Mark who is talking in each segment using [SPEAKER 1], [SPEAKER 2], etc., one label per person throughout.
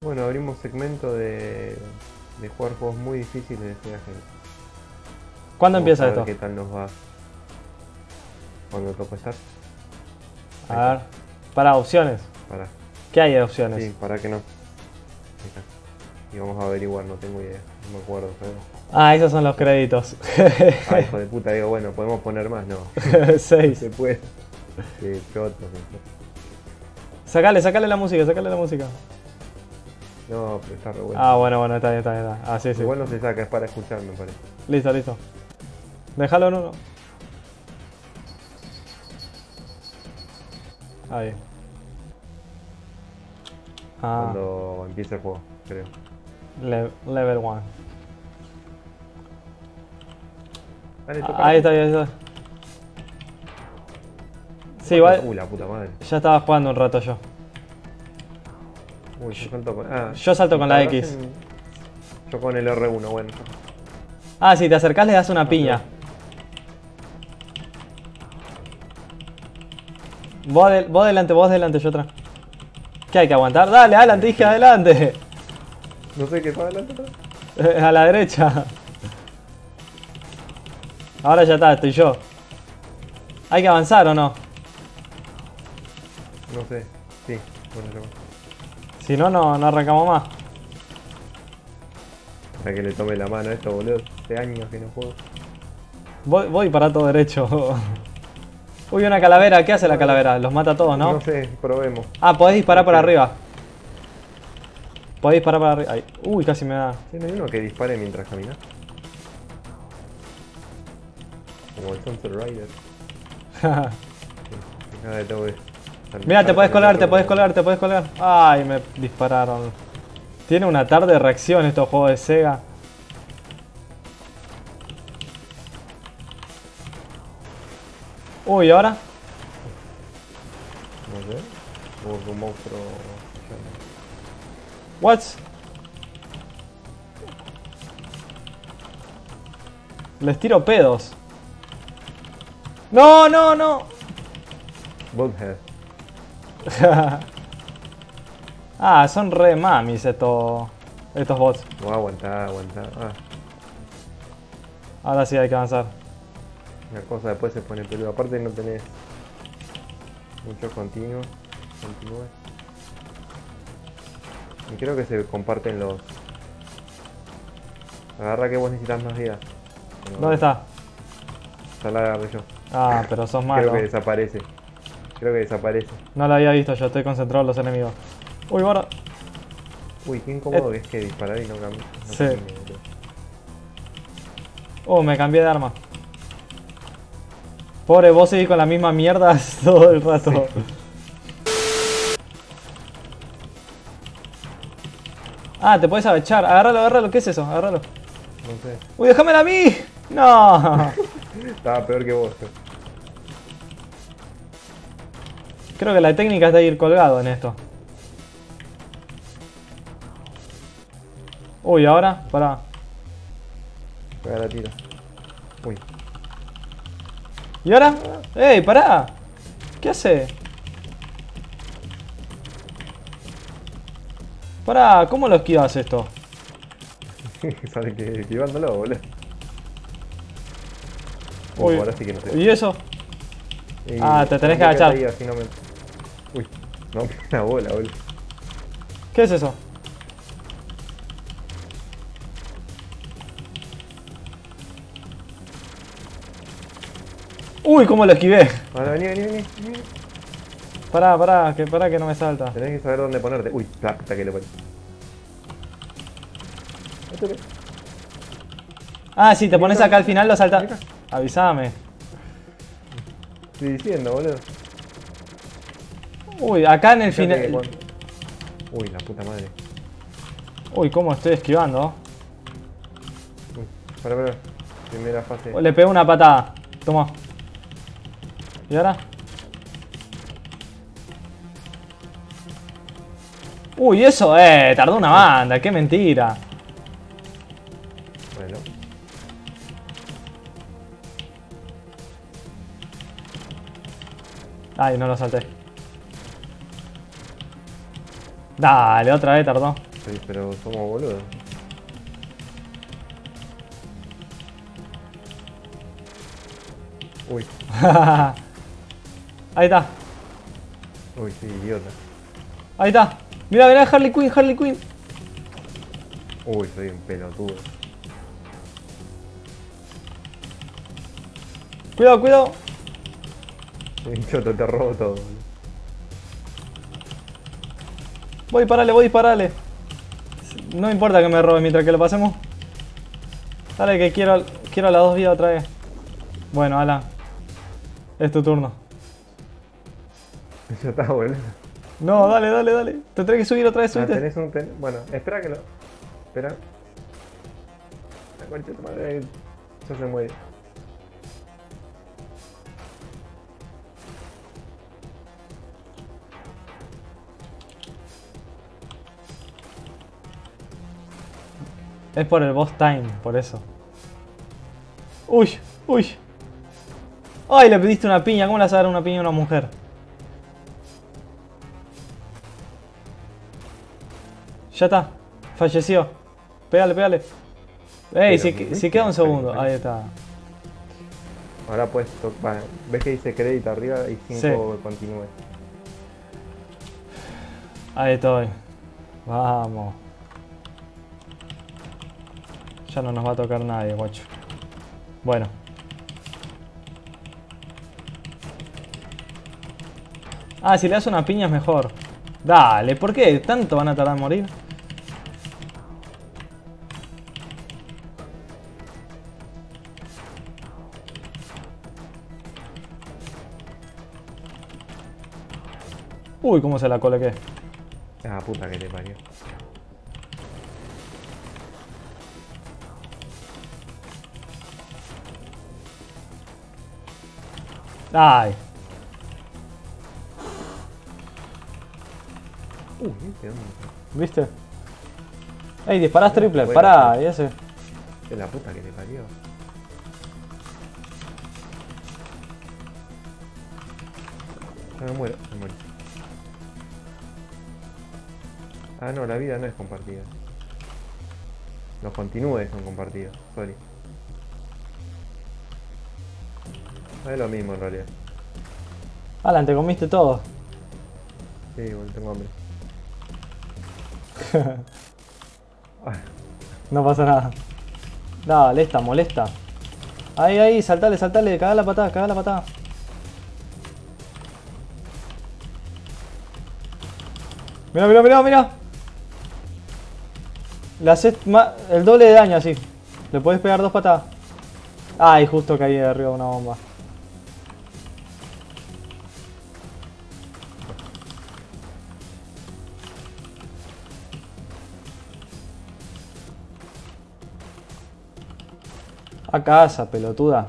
[SPEAKER 1] Bueno, abrimos segmento de jugar juegos muy difíciles de Sega Genesis.
[SPEAKER 2] ¿Cuándo
[SPEAKER 1] Vamos
[SPEAKER 2] empieza
[SPEAKER 1] a ver
[SPEAKER 2] esto?
[SPEAKER 1] qué tal nos va cuando toco estar.
[SPEAKER 2] A ver. Para opciones.
[SPEAKER 1] Para.
[SPEAKER 2] ¿Qué hay de opciones?
[SPEAKER 1] Sí, para que no. Ahí está. Y vamos a averiguar, no tengo idea. No me acuerdo, pero.
[SPEAKER 2] Ah, esos son los créditos.
[SPEAKER 1] Ah, hijo de puta, digo, bueno, podemos poner más, no. No
[SPEAKER 2] 6.
[SPEAKER 1] se puede. Qué choto.
[SPEAKER 2] Sacale la música, sacale la música.
[SPEAKER 1] No, pero está re bueno.
[SPEAKER 2] Ah, bueno, está bien, está bien. Ah, sí, sí.
[SPEAKER 1] Igual no se saca, es para escuchar, me parece.
[SPEAKER 2] Listo, listo. Déjalo en uno. Ahí. Ah,
[SPEAKER 1] Cuando empiece el juego, creo.
[SPEAKER 2] level 1.
[SPEAKER 1] Dale, toca.
[SPEAKER 2] Ahí está, ahí está. Sí, igual
[SPEAKER 1] La puta madre.
[SPEAKER 2] ya estaba jugando un rato yo.
[SPEAKER 1] Uy, yo salto con. Ah,
[SPEAKER 2] Yo salto con la X.
[SPEAKER 1] Yo con el R1, bueno.
[SPEAKER 2] Ah, si te acercás le das una piña. Vos delante, yo atrás. ¿Qué hay que aguantar? Dale, adelante, dije adelante.
[SPEAKER 1] No sé qué está adelante. ¿No?
[SPEAKER 2] A la derecha. Ahora ya está, estoy yo. ¿Hay que avanzar o no?
[SPEAKER 1] No sé. Sí, bueno,
[SPEAKER 2] Si no, no arrancamos más.
[SPEAKER 1] para que le tome la mano a esto, boludo. Hace años que no juego.
[SPEAKER 2] Voy para todo derecho. Uy, una calavera. ¿Qué hace la calavera? Los mata a todos, ¿no?
[SPEAKER 1] No sé, probemos.
[SPEAKER 2] Ah, podés disparar para arriba. Podés disparar para arriba. Ahí. Uy, casi me da.
[SPEAKER 1] Sí, no hay uno que dispare mientras camina. Como el Sunset Rider. Nada de todo eso.
[SPEAKER 2] Mira, te podés colgar, te podés colgar, te podés colgar. Ay, me dispararon. Tiene una tarde de reacción estos juegos de Sega. Uy, ¿y ahora?
[SPEAKER 1] No sé. O un monstruo.
[SPEAKER 2] What? Les tiro pedos. No, no, no.
[SPEAKER 1] Bughead.
[SPEAKER 2] Ah, son re mamis estos bots.
[SPEAKER 1] No, aguantar. Ah,
[SPEAKER 2] Ahora sí hay que avanzar.
[SPEAKER 1] una cosa después se pone peludo. Aparte no tenés muchos continuos. Continúe. Y creo que se comparten los. Agarra que vos necesitas más vida.
[SPEAKER 2] ¿Dónde está?
[SPEAKER 1] Ya la agarré yo.
[SPEAKER 2] Ah, pero sos malo.
[SPEAKER 1] Creo que desaparece. Creo que desaparece.
[SPEAKER 2] No lo había visto, yo estoy concentrado en los enemigos. Uy, ahora.
[SPEAKER 1] Uy, qué incómodo que es que disparar y no cambia. No
[SPEAKER 2] Sí.
[SPEAKER 1] camine, boludo.
[SPEAKER 2] Me cambié de arma. Pobre, vos seguís con la misma mierda todo el rato. Ah, te puedes agachar. Agárralo. ¿Qué es eso? Agárralo.
[SPEAKER 1] No sé.
[SPEAKER 2] Uy, déjamela a mí. No.
[SPEAKER 1] Estaba peor que vos.
[SPEAKER 2] Creo que la técnica es de ir colgado en esto. Uy, ahora, pará.
[SPEAKER 1] Pega la tira. Uy.
[SPEAKER 2] ¿Y ahora? ¡Ey, pará! ¿Qué hace? Pará, ¿cómo lo esquivas esto?
[SPEAKER 1] Sale que esquivándolo, boludo.
[SPEAKER 2] Uy,
[SPEAKER 1] Ahora sí que no sé.
[SPEAKER 2] ¿y eso?
[SPEAKER 1] Y
[SPEAKER 2] Ah, te tenés que
[SPEAKER 1] me quedé
[SPEAKER 2] agachar.
[SPEAKER 1] ahí, así no me... Uy. No, una bola, boludo.
[SPEAKER 2] ¿Qué es eso? Uy, ¿cómo lo esquivé?
[SPEAKER 1] Ahora, vení.
[SPEAKER 2] Pará, que no me salta.
[SPEAKER 1] Tenés que saber dónde ponerte. Uy, la puta que le pones.
[SPEAKER 2] Ah, sí, te pones acá al final, lo saltas.
[SPEAKER 1] Mira.
[SPEAKER 2] Avísame.
[SPEAKER 1] Estoy diciendo, boludo.
[SPEAKER 2] Uy, acá en el
[SPEAKER 1] Fíjate que
[SPEAKER 2] final.
[SPEAKER 1] cuando- Uy, la puta madre.
[SPEAKER 2] Uy, ¿cómo estoy esquivando?
[SPEAKER 1] Uy, para. Primera fase.
[SPEAKER 2] Le pego una patada. Toma. ¿Y ahora? Uy, eso, tardó una banda, qué mentira.
[SPEAKER 1] Bueno.
[SPEAKER 2] Ay, no lo salté. Dale, otra vez tardó.
[SPEAKER 1] Sí, pero somos boludos. Uy,
[SPEAKER 2] Ahí está.
[SPEAKER 1] uy, sí, idiota.
[SPEAKER 2] Ahí está. Mira, mira, Harley Quinn, Harley Quinn.
[SPEAKER 1] Uy, soy un pelotudo.
[SPEAKER 2] Cuidado, cuidado.
[SPEAKER 1] Choto, te robo todo, boludo.
[SPEAKER 2] Voy a dispararle, voy a dispararle. No importa que me robe mientras que lo pasemos. Dale, que quiero las 2 vidas otra vez. Bueno, Alan. Es tu turno.
[SPEAKER 1] Ya está, boludo.
[SPEAKER 2] No, dale, dale, dale. Te tenés que subir otra vez,
[SPEAKER 1] Ah,
[SPEAKER 2] subite.
[SPEAKER 1] tenés un... Bueno, espera que lo... Espera. La concha de tu madre. Ya se muere.
[SPEAKER 2] Es por el boss time, por eso. Uy, uy. Ay, le pediste una piña. ¿Cómo le vas a dar una piña a una mujer? Ya está. Falleció. Pégale, pégale. Ey, si queda un segundo. Ahí está.
[SPEAKER 1] Ahora puedes tocar. ¿Ves que dice crédito arriba y 5
[SPEAKER 2] Sí.
[SPEAKER 1] continúe?
[SPEAKER 2] Ahí estoy. Vamos. Ya no nos va a tocar nadie, guacho. Bueno. Ah, si le das una piña es mejor. Dale, ¿por qué? ¿Tanto van a tardar en morir? Uy, cómo se la coloqué.
[SPEAKER 1] Ah, puta que te parió.
[SPEAKER 2] Ay.
[SPEAKER 1] ¿Viste dónde?
[SPEAKER 2] ¿Viste? Ey, disparás triple.
[SPEAKER 1] Bueno,
[SPEAKER 2] Pará,
[SPEAKER 1] sí.
[SPEAKER 2] y ese.
[SPEAKER 1] Es la puta que te parió. Ya me muero, me muero. Ah, no, la vida no es compartida. Los continúes son compartidos, sorry. Es lo mismo en realidad.
[SPEAKER 2] Alan, te comiste todo.
[SPEAKER 1] Sí, bueno, tengo hambre. Ah,
[SPEAKER 2] No pasa nada. Dale, esta molesta. Ahí, ahí, saltale, saltale, cagá la patada, cagá la patada. Mira, mira, mira, mira. Le haces el doble de daño así. Le podés pegar 2 patadas. Ay, justo caí de arriba de una bomba. A casa, pelotuda.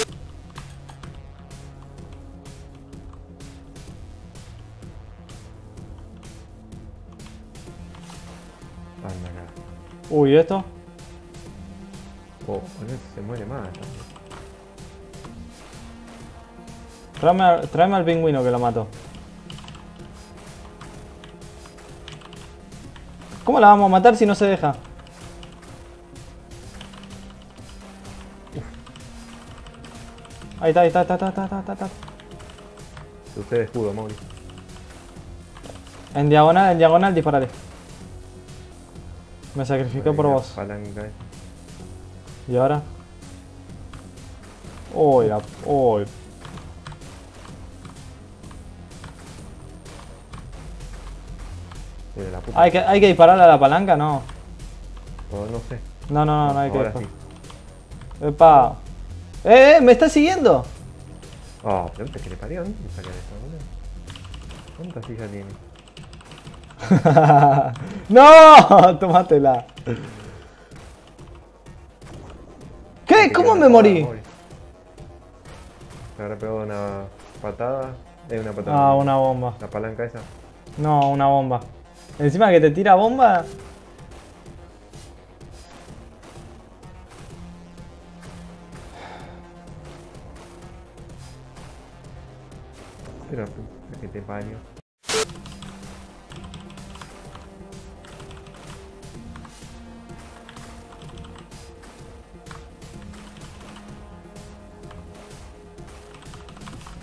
[SPEAKER 1] anda acá.
[SPEAKER 2] Uy, ¿esto?
[SPEAKER 1] Oh, con eso se muere más.
[SPEAKER 2] Tráeme al pingüino que lo mato. ¿Cómo la vamos a matar si no se deja? Ahí está, ahí está, está.
[SPEAKER 1] Usted de escudo, Mauri.
[SPEAKER 2] En diagonal, disparale. Me sacrifiqué por vos.
[SPEAKER 1] Palanca.
[SPEAKER 2] ¿Y ahora? Uy, uy.
[SPEAKER 1] De la puta.
[SPEAKER 2] ¿Hay que dispararle a la palanca? No.
[SPEAKER 1] Oh, no sé.
[SPEAKER 2] No hay que
[SPEAKER 1] Ahora
[SPEAKER 2] disparar.
[SPEAKER 1] sí.
[SPEAKER 2] Epa. ¿Me está siguiendo?
[SPEAKER 1] Oh, pero antes que le parió, ¿dónde saca eso, boludo? ¿Cuántas hijas tiene?
[SPEAKER 2] ¡No! Tómatela. ¿Qué? ¿Cómo me morí?
[SPEAKER 1] Me habrá pegado una patada. Una patada.
[SPEAKER 2] Ah, una bomba.
[SPEAKER 1] La palanca esa.
[SPEAKER 2] No, una bomba. Encima que te tira bomba.
[SPEAKER 1] Pero puta que te parió.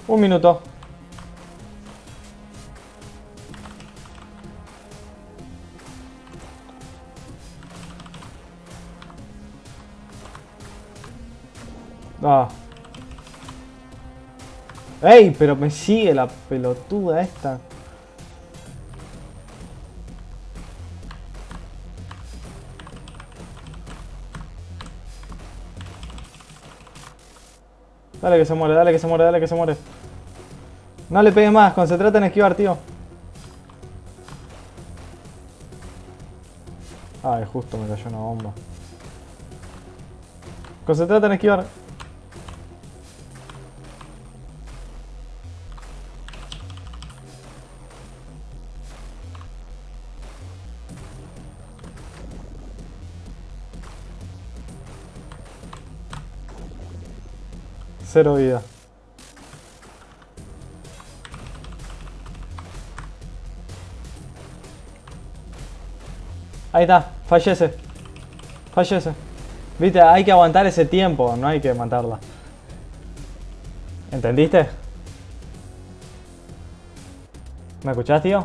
[SPEAKER 2] Un minuto. Ah. ¡Ey! Pero me sigue la pelotuda esta. Dale que se muere, dale que se muere, dale que se muere. No le pegues más, concentrate en esquivar, tío. Ay, justo me cayó una bomba. Concentrate en esquivar. Cero vida. Ahí está, fallece. Fallece. Viste, hay que aguantar ese tiempo, no hay que matarla. ¿Entendiste? ¿Me escuchás, tío?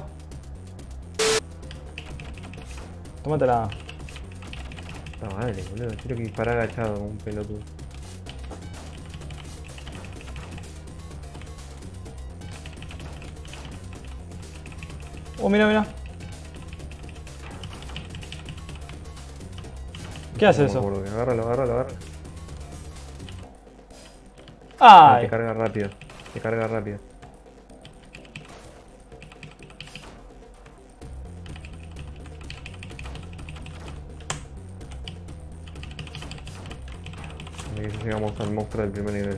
[SPEAKER 2] Tómatela.
[SPEAKER 1] No, vale, boludo. Quiero que disparar agachado como un pelotudo.
[SPEAKER 2] Oh, mira, mira. ¿Qué hace eso?
[SPEAKER 1] Agárralo, agárralo, agárralo.
[SPEAKER 2] ¡Ay!
[SPEAKER 1] Te carga rápido. Te carga rápido. Y llegamos al monstruo del primer nivel.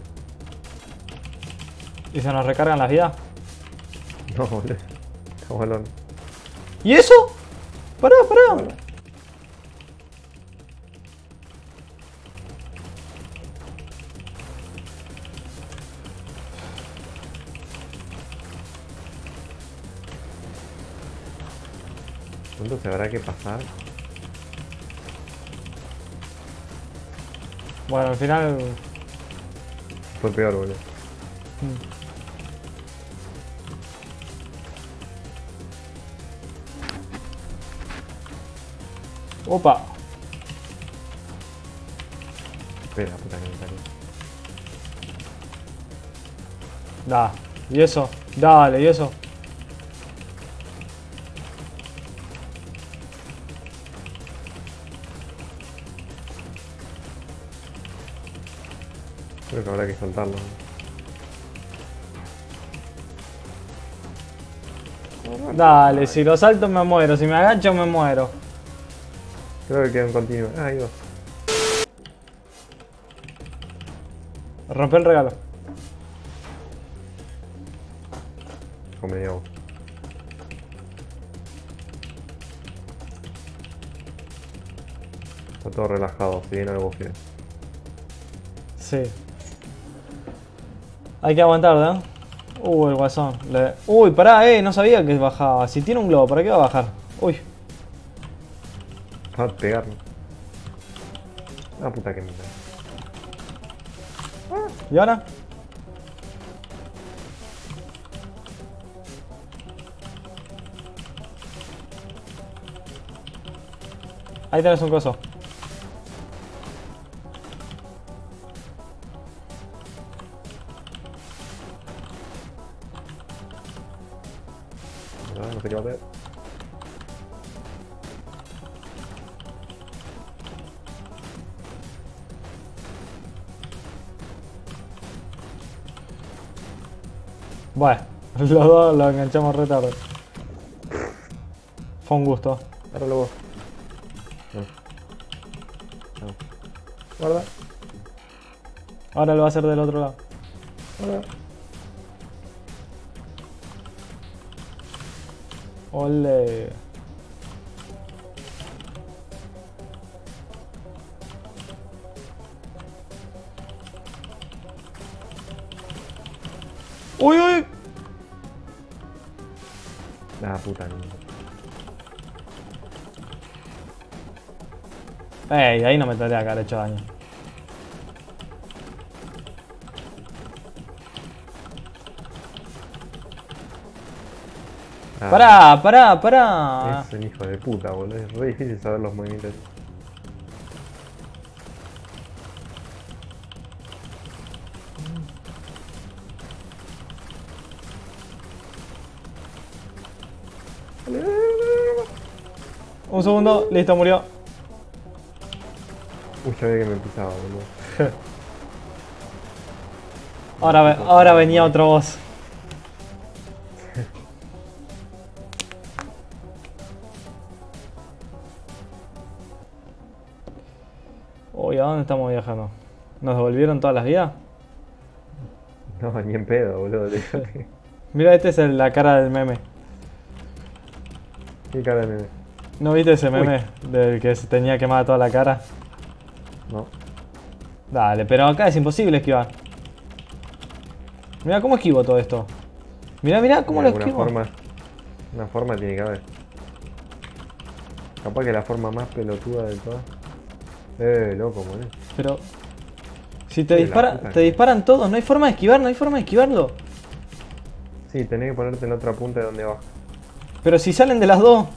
[SPEAKER 2] ¿Y se nos recargan las vidas?
[SPEAKER 1] No, boludo. Estamos al horno.
[SPEAKER 2] ¿Y eso? Pará, pará.
[SPEAKER 1] Entonces habrá que pasar.
[SPEAKER 2] Bueno, al final...
[SPEAKER 1] Fue peor, boludo.
[SPEAKER 2] Opa.
[SPEAKER 1] Espera, puta que me salió.
[SPEAKER 2] Da. ¿Y eso? Dale, ¿y eso?
[SPEAKER 1] Creo que habrá que soltarlo.
[SPEAKER 2] Dale, si lo salto me muero, si me agacho me muero.
[SPEAKER 1] Creo que queda un continuo. Ah, ahí va.
[SPEAKER 2] Rompe el regalo.
[SPEAKER 1] Come agua. Está todo relajado, si viene algo feo.
[SPEAKER 2] Sí. Hay que aguantar, ¿no? El guasón. Uy, pará, no sabía que bajaba. Si tiene un globo, ¿para qué va a bajar? Uy.
[SPEAKER 1] Va a pegarme. Ah, puta que me da.
[SPEAKER 2] ¿Y ahora? Ahí tenés un coso.
[SPEAKER 1] No sé qué va a hacer.
[SPEAKER 2] Bueno, los dos lo enganchamos re tarde. Fue un gusto.
[SPEAKER 1] Ahora luego. Guarda.
[SPEAKER 2] Ahora lo va a hacer del otro lado.
[SPEAKER 1] Guarda.
[SPEAKER 2] Ole. Uy, uy.
[SPEAKER 1] Ah, puta no.
[SPEAKER 2] Ey, ahí no me tendría que haber hecho daño.
[SPEAKER 1] Ah,
[SPEAKER 2] Pará.
[SPEAKER 1] es un hijo de puta, boludo. Es re difícil saber los movimientos.
[SPEAKER 2] Un segundo, listo, murió.
[SPEAKER 1] Uy, ya ve que me pisaba, boludo.
[SPEAKER 2] Ahora venía otro boss. Uy, ¿a dónde estamos viajando? ¿Nos devolvieron todas las vidas?
[SPEAKER 1] No, ni en pedo, boludo.
[SPEAKER 2] Mira, esta es la cara del meme.
[SPEAKER 1] ¿Qué cara de meme?
[SPEAKER 2] ¿No viste ese meme del que se tenía quemada toda la cara?
[SPEAKER 1] No.
[SPEAKER 2] Dale, pero acá es imposible esquivar. Mira cómo esquivo todo esto. Mira cómo lo esquivo.
[SPEAKER 1] Una forma tiene que haber. Capaz que la forma más pelotuda de todas. Loco, boludo.
[SPEAKER 2] Pero si te disparan todos, no hay forma de esquivar, no hay forma de esquivarlo.
[SPEAKER 1] Sí, tenés que ponerte en la otra punta de donde va.
[SPEAKER 2] Pero si salen de las dos.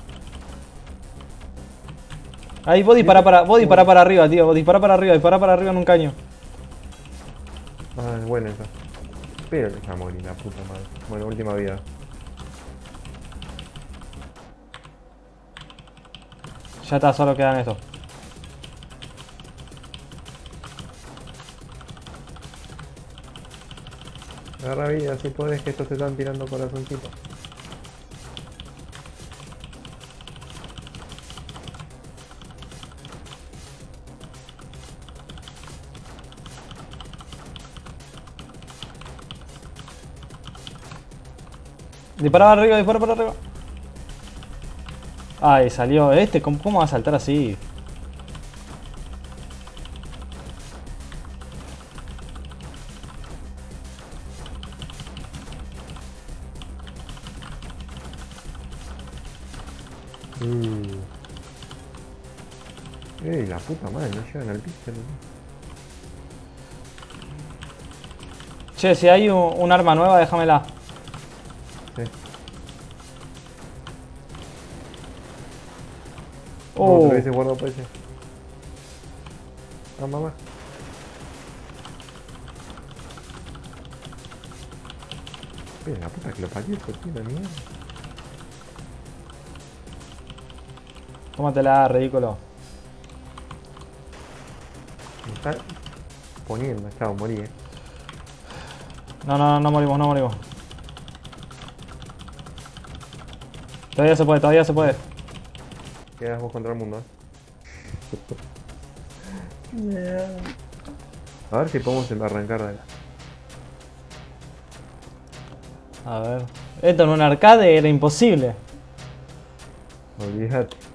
[SPEAKER 2] Ahí vos dispará para arriba, tío. Vos dispará para arriba en un caño.
[SPEAKER 1] Ah, es buena esa. Pero que ya morí, la puta madre. Bueno, última vida.
[SPEAKER 2] Ya está, solo quedan estos.
[SPEAKER 1] Agarra vida si podés, que estos te están tirando corazoncitos.
[SPEAKER 2] Dispara para arriba. Ay, salió este. ¿Cómo va a saltar así?
[SPEAKER 1] La puta madre, no llegan al piso.
[SPEAKER 2] Che, si hay un arma nueva, déjamela.
[SPEAKER 1] Sí.
[SPEAKER 2] Oh.
[SPEAKER 1] No, te hubiese guardado para ese. Ah, mamá. La puta que lo parió, este tío, la mierda.
[SPEAKER 2] Tómatela, ridículo.
[SPEAKER 1] Me está poniendo, chao, morí,
[SPEAKER 2] No morimos. Todavía se puede.
[SPEAKER 1] Quedas vos contra el mundo, A ver si podemos arrancar de acá.
[SPEAKER 2] A ver. Esto en un arcade era imposible.
[SPEAKER 1] Olvídate.